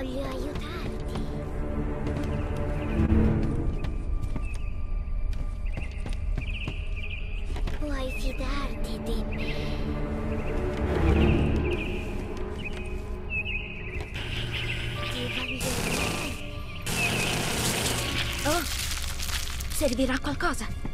Voglio aiutarti. Puoi fidarti di me. Ti voglio bene. Oh, servirà qualcosa?